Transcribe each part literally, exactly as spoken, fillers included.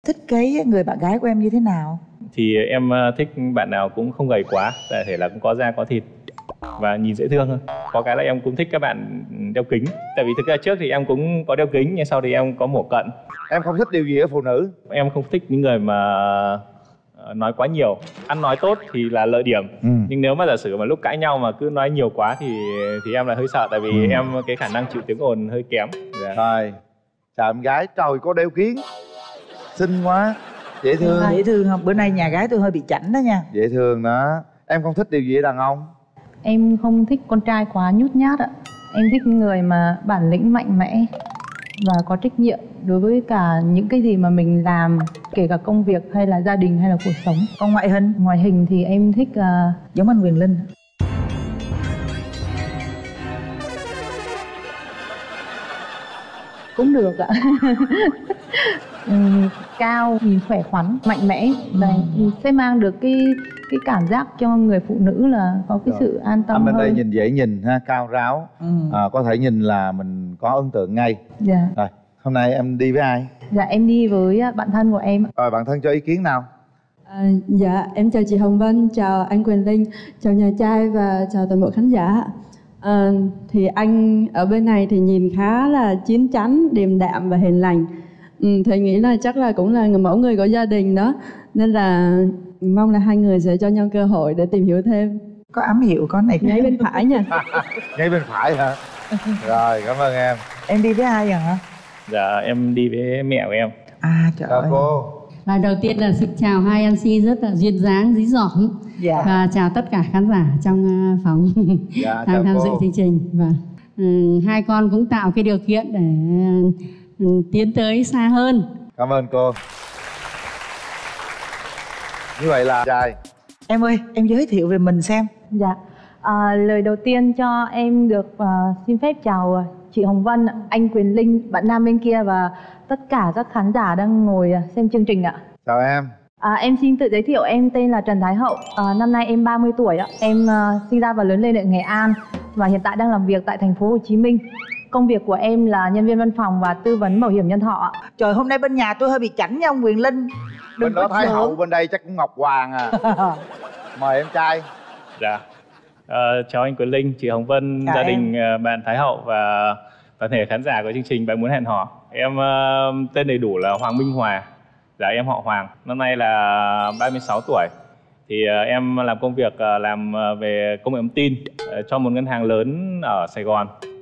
thích cái người bạn gái của em như thế nào? Thì em thích bạn nào cũng không gầy quá, có thể là cũng có da có thịt và nhìn dễ thương hơn. Có cái là em cũng thích các bạn đeo kính. Tại vì thực ra trước thì em cũng có đeo kính, nhưng sau thì em có mổ cận. Em không thích điều gì ở phụ nữ? Em không thích những người mà nói quá nhiều. Ăn nói tốt thì là lợi điểm, ừ. nhưng nếu mà giả sử mà lúc cãi nhau mà cứ nói nhiều quá thì thì em là hơi sợ. Tại vì ừ. em cái khả năng chịu tiếng ồn hơi kém. Dạ. Rồi, chào em gái. Trời, có đeo kiếng xinh quá, dễ thương. À, dễ thương không? Bữa nay nhà gái tôi hơi bị chảnh đó nha. Dễ thương đó. Em không thích điều gì ở đàn ông? Em không thích con trai quá nhút nhát ạ. Em thích người mà bản lĩnh mạnh mẽ và có trách nhiệm đối với cả những cái gì mà mình làm, kể cả công việc hay là gia đình hay là cuộc sống. Còn ngoại hình? Ngoại hình thì em thích uh... giống anh Quyền Linh. Cũng được ạ. um, cao, nhìn khỏe khoắn, mạnh mẽ và ừ. sẽ mang được cái cái cảm giác cho người phụ nữ là có cái rồi. Sự an tâm. Anh bên hơn. đây nhìn dễ nhìn ha, cao ráo, ừ. à, có thể nhìn là mình có ấn tượng ngay. Dạ. Rồi, hôm nay em đi với ai? Dạ em đi với bạn thân của em. Rồi, bạn thân cho ý kiến nào? À, dạ em chào chị Hồng Vân, chào anh Quyền Linh, chào nhà trai và chào toàn bộ khán giả. À, thì anh ở bên này thì nhìn khá là chín chắn, điềm đạm và hiền lành. Ừ, thầy nghĩ là chắc là cũng là mẫu người có gia đình đó, nên là mong là hai người sẽ cho nhau cơ hội để tìm hiểu thêm. Có ám hiệu có này ngay bên phải nha. Ngay bên phải hả? Rồi, cảm ơn em. Em đi với ai vậy hả? Dạ em đi với mẹ của em. À trời chào ơi. Cô. Và đầu tiên là xin chào hai em xê rất là duyên dáng, dí dỏm. Dạ. Và chào tất cả khán giả trong phòng dạ, đang tham dự chương trình. Và uh, hai con cũng tạo cái điều kiện để uh, tiến tới xa hơn. Cảm ơn cô. Như vậy là trai. Em ơi, em giới thiệu về mình xem. Dạ. À, lời đầu tiên cho em được uh, xin phép chào chị Hồng Vân, anh Quyền Linh, bạn nam bên kia và tất cả các khán giả đang ngồi xem chương trình ạ. Chào em. À, em xin tự giới thiệu, em tên là Trần Thái Hậu, à, năm nay em ba mươi tuổi ạ. Em uh, sinh ra và lớn lên ở Nghệ An và hiện tại đang làm việc tại thành phố Hồ Chí Minh. Công việc của em là nhân viên văn phòng và tư vấn bảo hiểm nhân thọ. Trời, hôm nay bên nhà tôi hơi bị chảnh nha ông Quyền Linh. Đừng bên đó Thái Hậu, bên đây chắc cũng Ngọc Hoàng à. Mời em trai. Dạ. Uh, chào anh Quyền Linh, chị Hồng Vân, chào gia em. Đình uh, bạn Thái Hậu và toàn thể khán giả của chương trình Bạn Muốn Hẹn Hò. Em uh, tên đầy đủ là Hoàng Minh Hòa. Dạ em họ Hoàng. Năm nay là ba mươi sáu tuổi. Thì uh, em làm công việc uh, làm uh, về công nghệ thông tin uh, cho một ngân hàng lớn ở Sài Gòn.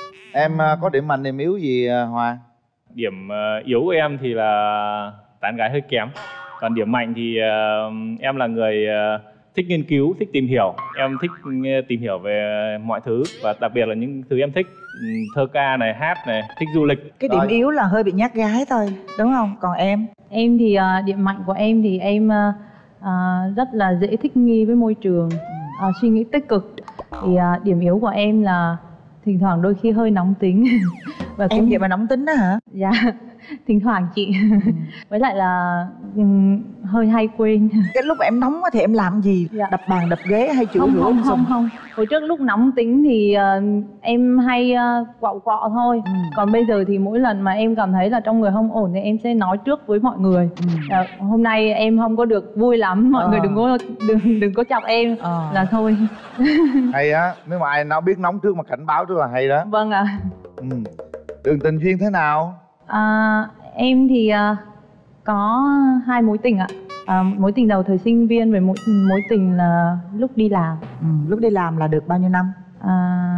Em uh, có điểm mạnh điểm yếu gì uh, Hòa? Điểm uh, yếu của em thì là tán gái hơi kém. Còn điểm mạnh thì uh, em là người uh, thích nghiên cứu, thích tìm hiểu. Em thích tìm hiểu về mọi thứ và đặc biệt là những thứ em thích, thơ ca này, hát này, thích du lịch. Cái điểm Rồi. yếu là hơi bị nhát gái thôi, đúng không? Còn em? Em thì uh, điểm mạnh của em thì em uh, uh, rất là dễ thích nghi với môi trường, uh, suy nghĩ tích cực. Thì uh, điểm yếu của em là thỉnh thoảng đôi khi hơi nóng tính. Và em cũng... vậy mà nóng tính đó hả? Dạ, thỉnh thoảng chị. Ừ. Với lại là um, hơi hay quên. Cái lúc em nóng thì em làm gì? Dạ. Đập bàn đập ghế hay chửi không, rủa? Không không không. Hồi trước lúc nóng tính thì uh, em hay uh, quạo quọ thôi. Ừ. Còn bây giờ thì mỗi lần mà em cảm thấy là trong người không ổn thì em sẽ nói trước với mọi người. Ừ. Uh, hôm nay em không có được vui lắm, mọi ờ. người đừng có đừng đừng có chọc em. Ờ. Là thôi. Hay á, nếu mà ai nó biết nóng trước mà cảnh báo trước là hay đó. Vâng ạ. À. Ừ. Đường tình duyên thế nào? À, em thì uh, có hai mối tình ạ. À, mối tình đầu thời sinh viên, về mối, mối tình là lúc đi làm. Ừ, lúc đi làm là được bao nhiêu năm? À,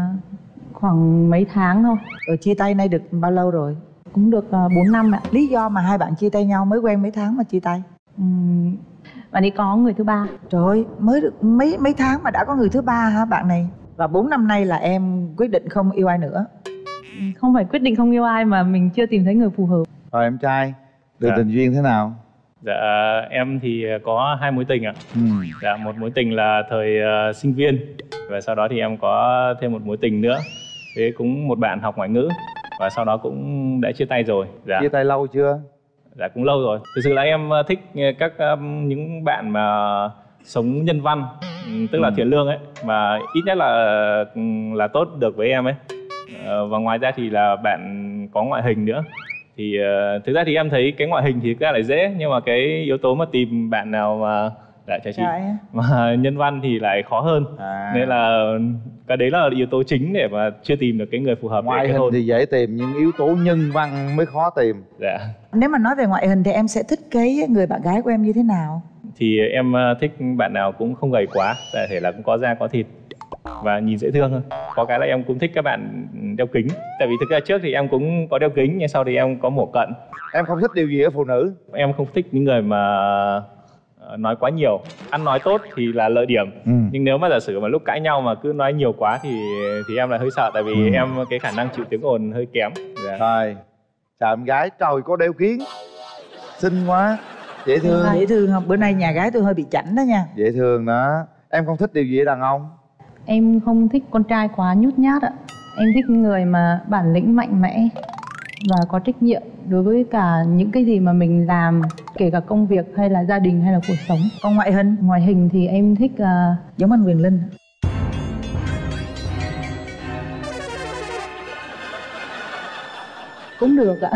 khoảng mấy tháng thôi. Rồi chia tay nay được bao lâu rồi? Cũng được bốn uh, năm ạ. Lý do mà hai bạn chia tay nhau mới quen mấy tháng mà chia tay? Ừ, bạn ấy có người thứ ba. Trời ơi, mới được mấy mấy tháng mà đã có người thứ ba hả bạn này? Và bốn năm nay là em quyết định không yêu ai nữa? Không phải quyết định không yêu ai mà mình chưa tìm thấy người phù hợp. Rồi em trai, đường dạ. tình duyên thế nào? Dạ em thì có hai mối tình ạ. Ừ. Dạ một mối tình là thời uh, sinh viên và sau đó thì em có thêm một mối tình nữa. Thế cũng một bạn học ngoại ngữ và sau đó cũng đã chia tay rồi. Dạ. Chia tay lâu chưa? Dạ cũng lâu rồi. Thực sự là em thích các um, những bạn mà sống nhân văn, tức là ừ. thiện lương ấy, mà ít nhất là là tốt được với em ấy. Và ngoài ra thì là bạn có ngoại hình nữa. Thì uh, thực ra thì em thấy cái ngoại hình thì ra lại dễ, nhưng mà cái yếu tố mà tìm bạn nào mà lại chào chị mà nhân văn thì lại khó hơn. À. Nên là cái đấy là yếu tố chính để mà chưa tìm được cái người phù hợp. Ngoại hình hôn. Thì dễ tìm, nhưng yếu tố nhân văn mới khó tìm. Dạ. Nếu mà nói về ngoại hình thì em sẽ thích cái người bạn gái của em như thế nào? Thì em thích bạn nào cũng không gầy quá, có thể là cũng có da có thịt và nhìn dễ thương hơn. Có cái là em cũng thích các bạn đeo kính. Tại vì thực ra trước thì em cũng có đeo kính, nhưng sau thì em có mổ cận. Em không thích điều gì ở phụ nữ? Em không thích những người mà nói quá nhiều. Ăn nói tốt thì là lợi điểm, ừ. nhưng nếu mà giả sử mà lúc cãi nhau mà cứ nói nhiều quá thì thì em lại hơi sợ. Tại vì ừ. em cái khả năng chịu tiếng ồn hơi kém. Dạ. Rồi, chào em gái. Trời, có đeo kiếng xinh quá, dễ thương. Dễ thương không? Bữa nay nhà gái tôi hơi bị chảnh đó nha. Dễ thương đó. Em không thích điều gì ở đàn ông? Em không thích con trai quá nhút nhát ạ. Em thích người mà bản lĩnh mạnh mẽ và có trách nhiệm đối với cả những cái gì mà mình làm, kể cả công việc hay là gia đình hay là cuộc sống. Còn ngoại hình? Ngoại hình thì em thích uh... giống anh Quyền Linh. Cũng được ạ.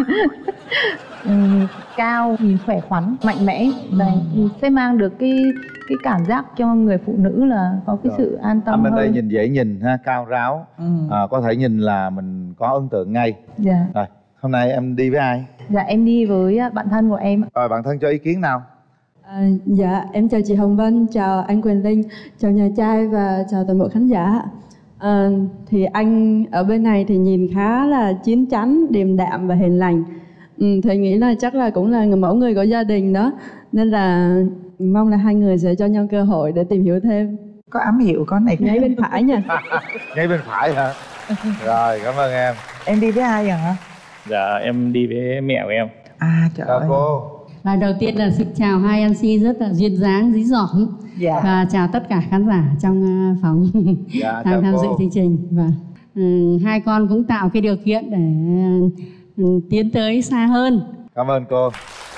um, cao, nhìn khỏe khoắn, mạnh mẽ và ừ. sẽ mang được cái cái cảm giác cho người phụ nữ là có cái rồi. Sự an tâm anh bên hơn. đây nhìn dễ nhìn ha, cao ráo, ừ. à, có thể nhìn là mình có ấn tượng ngay. Dạ. Rồi, hôm nay em đi với ai? Dạ em đi với bạn thân của em. Rồi, bạn thân cho ý kiến nào? À, dạ em chào chị Hồng Vân, chào anh Quyền Linh, chào nhà trai và chào toàn bộ khán giả. À, thì anh ở bên này thì nhìn khá là chín chắn, điềm đạm và hiền lành. Ừ, thầy nghĩ là chắc là cũng là mẫu người có gia đình đó, nên là mong là hai người sẽ cho nhau cơ hội để tìm hiểu thêm. Có ám hiệu có này ngay bên phải nha. Ngay bên phải hả? Rồi, cảm ơn em. Em đi với ai vậy hả? Dạ em đi với mẹ của em. À trời chào ơi. Cô. Và đầu tiên là xin chào hai em xê rất là duyên dáng, dí dỏm. Dạ. Và chào tất cả khán giả trong phòng dạ, tham tham dự chương trình. Và um, hai con cũng tạo cái điều kiện để um, tiến tới xa hơn. Cảm ơn cô.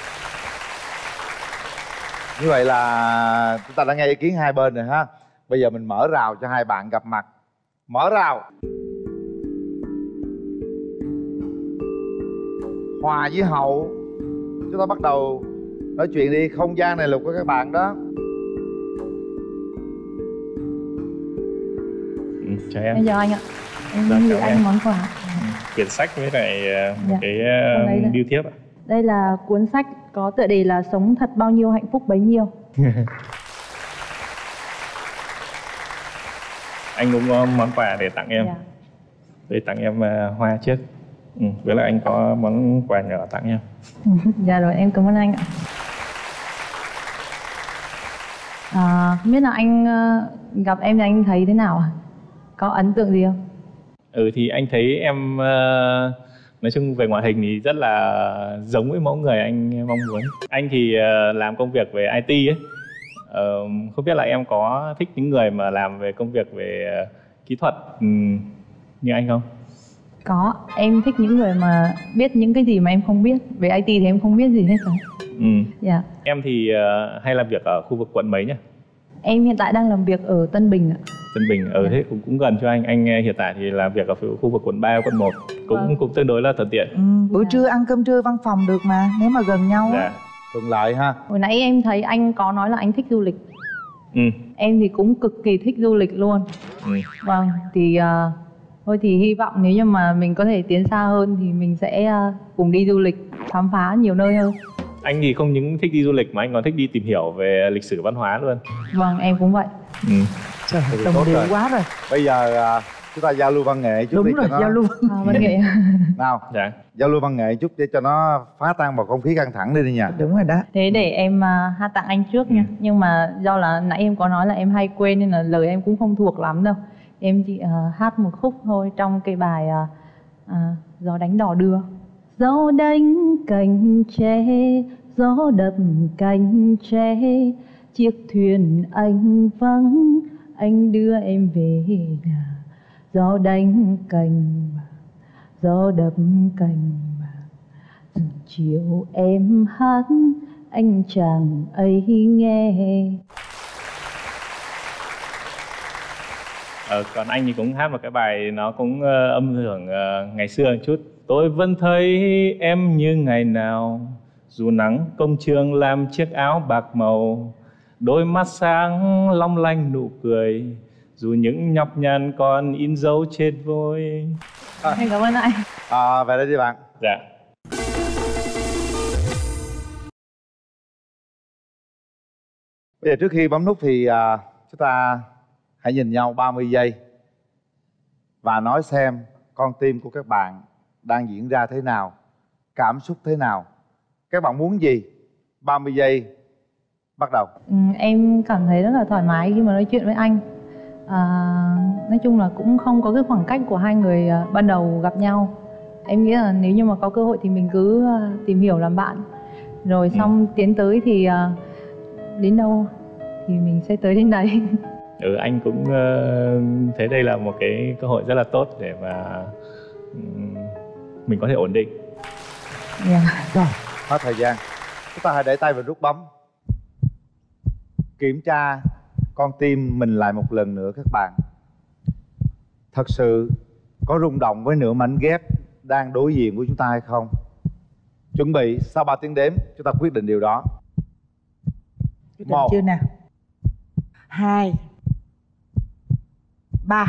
Như vậy là chúng ta đã nghe ý kiến hai bên rồi ha. Bây giờ mình mở rào cho hai bạn gặp mặt. Mở rào. Hòa với Hậu, chúng ta bắt đầu nói chuyện đi. Không gian này là của các bạn đó. Ừ, chào em. Em chào anh ạ. Em dạ, gửi anh em. món quà. Quyển sách với lại dạ. cái uh, bưu thiếp ạ. Đây là cuốn sách có tựa đề là Sống thật bao nhiêu hạnh phúc bấy nhiêu. Anh cũng có món quà để tặng em. Dạ. Để tặng em uh, hoa trước. Ừ, với lại anh có món quà nhỏ tặng em. Dạ rồi, em cảm ơn anh ạ. À, không biết là anh uh, gặp em thì anh thấy thế nào ạ? Có ấn tượng gì không? Ừ thì anh thấy em uh, nói chung về ngoại hình thì rất là giống với mẫu người anh mong muốn. Anh thì uh, làm công việc về i tê ấy. Uh, không biết là em có thích những người mà làm về công việc về uh, kỹ thuật um, như anh không? Có, em thích những người mà biết những cái gì mà em không biết. Về i tê thì em không biết gì hết rồi. Ừ. Dạ. Em thì uh, hay làm việc ở khu vực quận mấy nhỉ? Em hiện tại đang làm việc ở Tân Bình ạ. Tân Bình, ở dạ. Thế cũng, cũng gần cho anh. Anh hiện tại thì làm việc ở khu vực quận ba, quận một. Cũng vâng. cũng tương đối là thuận tiện. Ừ, buổi dạ. trưa ăn cơm trưa văn phòng được mà, nếu mà gần nhau. Dạ. Thuận lợi ha. Hồi nãy em thấy anh có nói là anh thích du lịch. Ừ. Em thì cũng cực kỳ thích du lịch luôn. Ừ. Vâng, thì uh, thôi thì hy vọng nếu như mà mình có thể tiến xa hơn thì mình sẽ uh, cùng đi du lịch, khám phá nhiều nơi hơn. Anh thì không những thích đi du lịch mà anh còn thích đi tìm hiểu về lịch sử văn hóa luôn. Vâng, em cũng vậy. Ừ. Trời, đồng điệu quá rồi. Bây giờ uh, chúng ta giao lưu văn nghệ chút. Đúng đi rồi, cho nó... giao lưu à, văn nghệ. Nào, dạ. Giao lưu văn nghệ chút để cho nó phá tan bầu không khí căng thẳng đi đi nha. Đúng rồi đó. Thế để em uh, hát tặng anh trước nha. Nhưng mà do là nãy em có nói là em hay quên nên là lời em cũng không thuộc lắm đâu. Em chỉ uh, hát một khúc thôi trong cái bài uh, uh, Gió đánh đò đưa. Gió đánh cành tre, gió đập cành tre, chiếc thuyền anh vắng, anh đưa em về nhà. Gió đánh cành bạc, gió đập cành bạc, từng chiều em hát anh chàng ấy nghe. Ờ, còn anh thì cũng hát một cái bài nó cũng uh, âm hưởng uh, ngày xưa một chút. Tôi vẫn thấy em như ngày nào, dù nắng công trường làm chiếc áo bạc màu, đôi mắt sáng long lanh nụ cười, dù những nhọc nhằn còn in dấu trên vôi. À. Em cảm ơn anh. À, về đây đi bạn. Dạ. Bây giờ trước khi bấm nút thì uh, chúng ta hãy nhìn nhau ba mươi giây và nói xem con tim của các bạn đang diễn ra thế nào, cảm xúc thế nào, các bạn muốn gì. Ba mươi giây bắt đầu. Ừ, em cảm thấy rất là thoải mái khi mà nói chuyện với anh. À, nói chung là cũng không có cái khoảng cách của hai người uh, ban đầu gặp nhau. Em nghĩ là nếu như mà có cơ hội thì mình cứ uh, tìm hiểu làm bạn, rồi xong ừ. tiến tới thì uh, đến đâu thì mình sẽ tới đến đấy. Ừ, anh cũng uh, thấy đây là một cái cơ hội rất là tốt để mà um, mình có thể ổn định. Yeah. Rồi, hết thời gian. Chúng ta hãy để tay vào nút bấm. Kiểm tra con tim mình lại một lần nữa các bạn. Thật sự có rung động với nửa mảnh ghép đang đối diện của chúng ta hay không? Chuẩn bị, sau ba tiếng đếm chúng ta quyết định điều đó. Quyết định chưa nào? Hai, ba.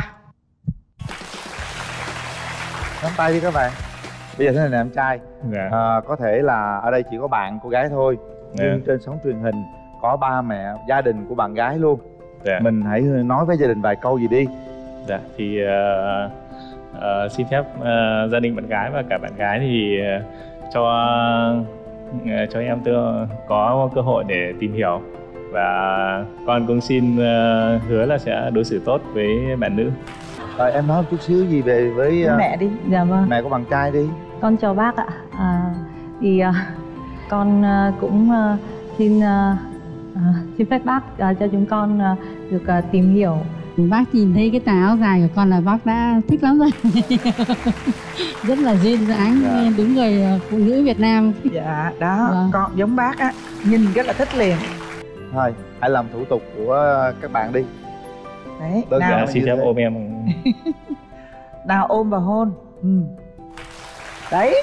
Nắm tay đi các bạn. Bây giờ thế này nè em trai. Dạ. à, Có thể là ở đây chỉ có bạn cô gái thôi, dạ. nhưng trên sóng truyền hình có ba mẹ, gia đình của bạn gái luôn. Dạ. Mình hãy nói với gia đình vài câu gì đi. Dạ, thì uh, uh, xin phép uh, gia đình bạn gái và cả bạn gái thì uh, cho uh, cho em tôi có cơ hội để tìm hiểu, và con cũng xin uh, hứa là sẽ đối xử tốt với bạn nữ. Rồi em nói một chút xíu gì về với uh, mẹ đi. Dạ vâng. Mẹ của bạn trai đi. Con chào bác ạ. À, thì uh, con uh, cũng uh, xin uh, uh, xin phép bác uh, cho chúng con uh, được uh, tìm hiểu. Bác nhìn thấy cái tà áo dài của con là bác đã thích lắm rồi. Rất là duyên dáng, dạ. Đúng người phụ nữ Việt Nam. Dạ đó, dạ. Con giống bác á, nhìn rất là thích liền. Thôi, hãy làm thủ tục của các bạn đi. Đấy, nào dạ, xin phép ôm em. Nào ôm và hôn. Ừ. Đấy.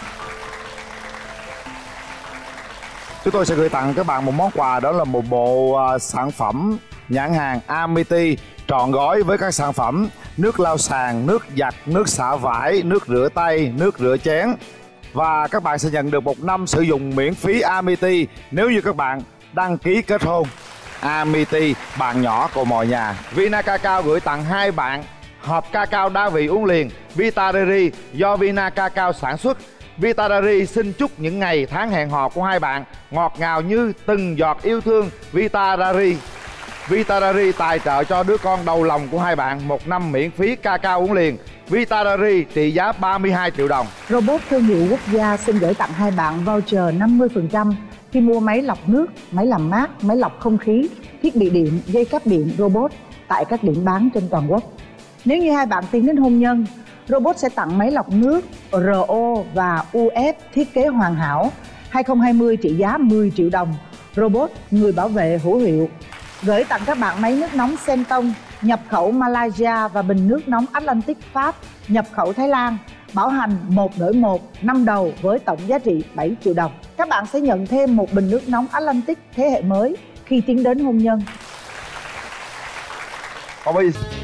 Chúng tôi sẽ gửi tặng các bạn một món quà, đó là một bộ uh, sản phẩm nhãn hàng Amity trọn gói với các sản phẩm nước lau sàn, nước giặt, nước xả vải, nước rửa tay, nước rửa chén. Và các bạn sẽ nhận được một năm sử dụng miễn phí Amity nếu như các bạn đăng ký kết hôn. Amity, bạn nhỏ của mọi nhà. Vina Cacao gửi tặng hai bạn hộp cacao đa vị uống liền Vita Rary do Vina Cacao sản xuất. Vita Rary xin chúc những ngày tháng hẹn hò của hai bạn ngọt ngào như từng giọt yêu thương. Vita Rary. Vita Rary tài trợ cho đứa con đầu lòng của hai bạn một năm miễn phí cacao uống liền. Vita Rary trị giá ba mươi hai triệu đồng. Robot thương hiệu quốc gia xin gửi tặng hai bạn voucher năm mươi phần trăm khi mua máy lọc nước, máy làm mát, máy lọc không khí, thiết bị điện, dây cáp điện Robot tại các điểm bán trên toàn quốc. Nếu như hai bạn tiến đến hôn nhân, Robot sẽ tặng máy lọc nước rờ o và u ép thiết kế hoàn hảo hai không hai không trị giá mười triệu đồng. Robot, người bảo vệ hữu hiệu. Gửi tặng các bạn máy nước nóng Senton nhập khẩu Malaysia và bình nước nóng Atlantic Pháp nhập khẩu Thái Lan, bảo hành một đổi một năm đầu với tổng giá trị bảy triệu đồng. Các bạn sẽ nhận thêm một bình nước nóng Atlantic thế hệ mới khi tiến đến hôn nhân. Còn bây